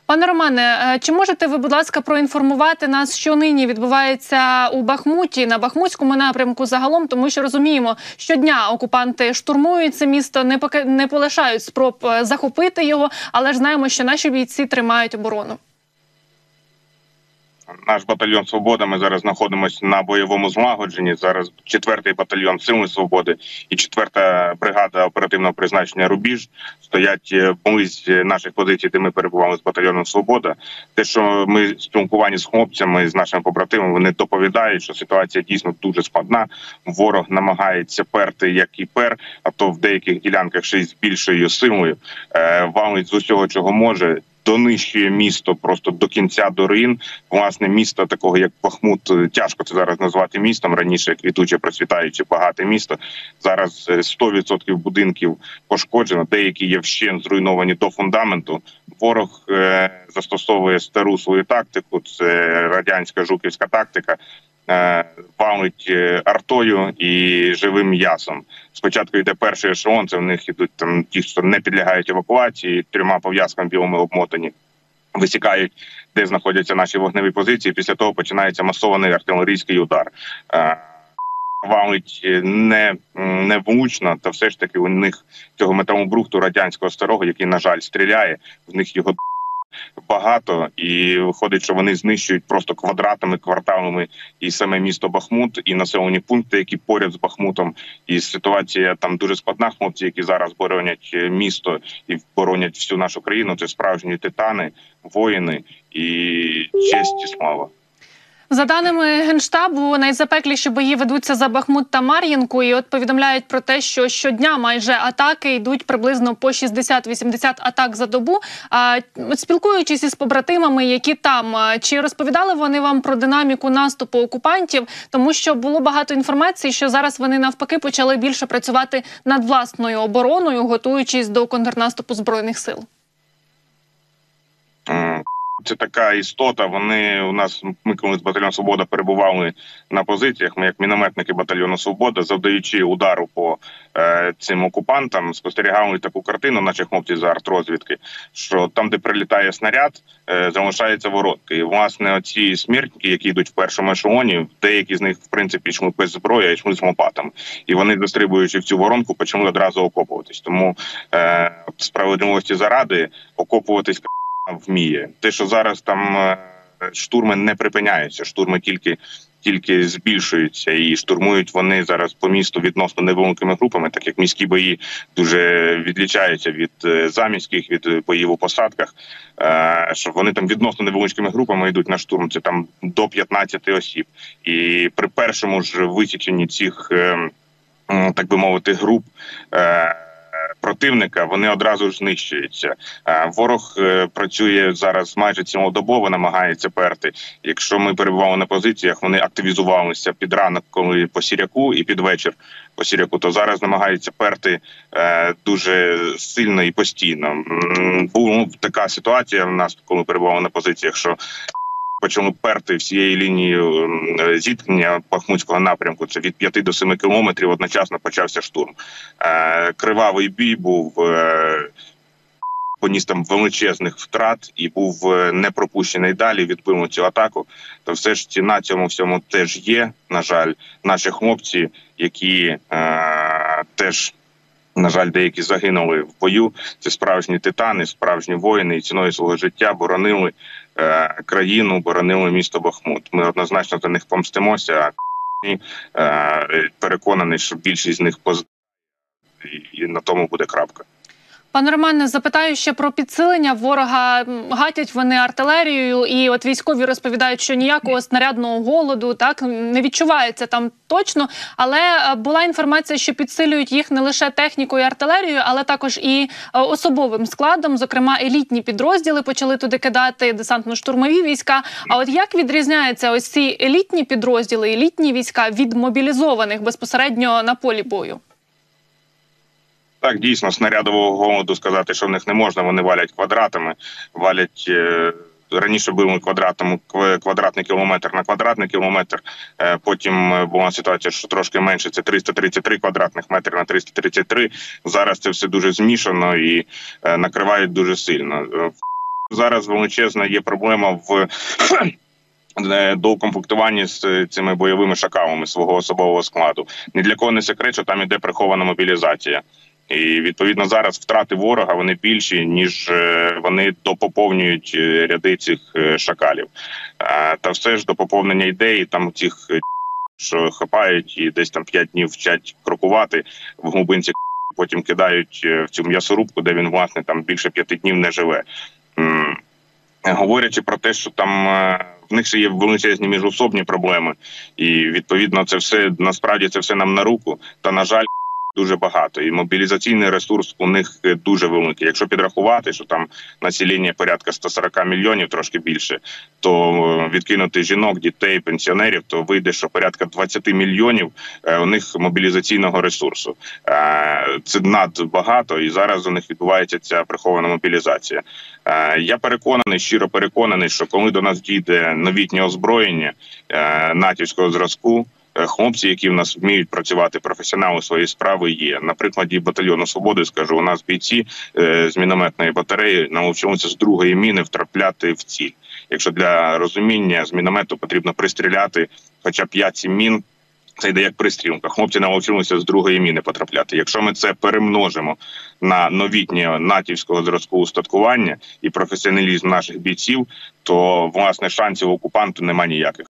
Пане Романе, чи можете ви, будь ласка, проінформувати нас, що нині відбувається у Бахмуті, на Бахмутському напрямку загалом, тому що розуміємо, щодня окупанти штурмують це місто, не полишають спроб захопити його, але ж знаємо, що наші бійці тримають оборону. Наш батальйон «Свобода», ми зараз знаходимося на бойовому злагодженні. Зараз 4-й батальйон «Сили свободи» і 4-та бригада оперативного призначення «Рубіж» стоять близь наших позицій, де ми перебували з батальйоном «Свобода». Те, що ми спілкуванні з хлопцями, з нашими побратимами, вони доповідають, що ситуація дійсно дуже складна. Ворог намагається перти, як і пер, а то в деяких ділянках ще й з більшою силою, валить з усього, чого може. Донищує місто просто до кінця, до руїн. Власне, місто такого, як Бахмут, тяжко це зараз назвати містом. Раніше квітуче, процвітаюче, багате місто. Зараз 100% будинків пошкоджено, деякі є вщент зруйновані до фундаменту. Ворог застосовує стару свою тактику, це радянська жуківська тактика. Валить артою і живим м'ясом. Спочатку йде перший ешелон, це в них ідуть там ті, що не підлягають евакуації, 3 пов'язками білими обмотані, висікають, де знаходяться наші вогневі позиції. Після того починається масований артилерійський удар. Валить не влучно, та все ж таки у них цього металобрухту радянського старого, який, на жаль, стріляє, в них його багато, і виходить, що вони знищують просто квадратами, кварталами і саме місто Бахмут, і населені пункти, які поряд з Бахмутом. І ситуація там дуже складна. Хлопці, які зараз боронять місто і боронять всю нашу країну, це справжні титани, воїни і честь і слава. За даними Генштабу, найзапекліші бої ведуться за Бахмут та Мар'їнку, і от повідомляють про те, що щодня майже атаки йдуть приблизно по 60-80 атак за добу. От спілкуючись із побратимами, які там, чи розповідали вони вам про динаміку наступу окупантів? Тому що було багато інформації, що зараз вони навпаки почали більше працювати над власною обороною, готуючись до контрнаступу Збройних сил. Це така істота, ми коли з батальйону «Свобода» перебували на позиціях, ми як мінометники батальйону «Свобода», завдаючи удару по цим окупантам, спостерігали таку картину, наші хлопці з артрозвідки, що там, де прилітає снаряд, залишаються воронки. І, власне, оці смертники, які йдуть в першому ешелоні, деякі з них, в принципі, йшли без зброї, а йшли з лопатами. І вони, застрибуючи в цю воронку, почали одразу окопуватись. Тому справедливості заради окопуватись вміє. Те, що зараз там штурми не припиняються, штурми тільки збільшуються, і штурмують вони зараз по місту відносно невеликими групами, так як міські бої дуже відлічаються від заміських, від боїв у посадках, що вони там відносно невеличкими групами йдуть на штурм, це там до 15 осіб. І при першому ж висіченні цих, так би мовити, груп противника, вони одразу ж знищуються. Ворог працює зараз майже цілодобово, намагається перти. Якщо ми перебували на позиціях, вони активізувалися під ранок, коли по Сіряку, і під вечір по Сіряку, то зараз намагаються перти дуже сильно і постійно. Була така ситуація в нас, коли перебували на позиціях, що почали перти всією лінією зіткнення Бахмутського напрямку. Це від 5 до 7 кілометрів одночасно почався штурм. Кривавий бій був, поніс там величезних втрат і був не пропущений далі, відбив цю атаку. То все ж ціна цьому всьому теж є, на жаль. Наші хлопці, які теж, на жаль, деякі загинули в бою. Це справжні титани, справжні воїни, і ціною свого життя боронили країну, боронили місто Бахмут. Ми однозначно за них помстимося, а переконаний, що більшість з них і на тому буде крапка. Пане Романе, запитаю ще про підсилення ворога. Гатять вони артилерією, і от військові розповідають, що ніякого снарядного голоду так не відчувається там точно. Але була інформація, що підсилюють їх не лише технікою і артилерією, але також і особовим складом. Зокрема, елітні підрозділи почали туди кидати, десантно-штурмові війська. А от як відрізняються ось ці елітні підрозділи, елітні війська від мобілізованих безпосередньо на полі бою? Так, дійсно, снарядового голоду сказати, що в них не можна, вони валять квадратами, валять, раніше били квадратний кілометр на квадратний кілометр, потім була ситуація, що трошки менше, це 333 квадратних метри на 333, зараз це все дуже змішано і накривають дуже сильно. Зараз величезна є проблема в доукомплектуванні з цими бойовими шакалами свого особового складу. Ні для кого не секрет, що там іде прихована мобілізація. І, відповідно, зараз втрати ворога, вони більші, ніж вони допоповнюють ряди цих шакалів. Та все ж до поповнення ідеї, там цих, що хапають і десь там 5 днів вчать крокувати в глибинці, потім кидають в цю м'ясорубку, де він, власне, там більше 5 днів не живе. Говорячи про те, що там в них ще є величезні міжособні проблеми, і, відповідно, це все, насправді, це все нам на руку, та, на жаль, дуже багато. І мобілізаційний ресурс у них дуже великий. Якщо підрахувати, що там населення порядка 140 мільйонів, трошки більше, то відкинути жінок, дітей, пенсіонерів, то вийде, що порядка 20 мільйонів у них мобілізаційного ресурсу. Це надбагато, і зараз у них відбувається ця прихована мобілізація. Я переконаний, щиро переконаний, що коли до нас дійде новітнє озброєння натівського зразку, хлопці, які в нас вміють працювати, професіонали своєї справи є. На прикладі батальйону «Свободи» скажу, у нас бійці з мінометної батареї навчилися з другої міни втрапляти в ціль. Якщо для розуміння, з міномету потрібно пристріляти хоча б 5-7 мін, це йде як пристрілка. Хлопці навчилися з другої міни потрапляти. Якщо ми це перемножимо на новітнє натівського зразку устаткування і професіоналізм наших бійців, то, власне, шансів окупанту нема ніяких.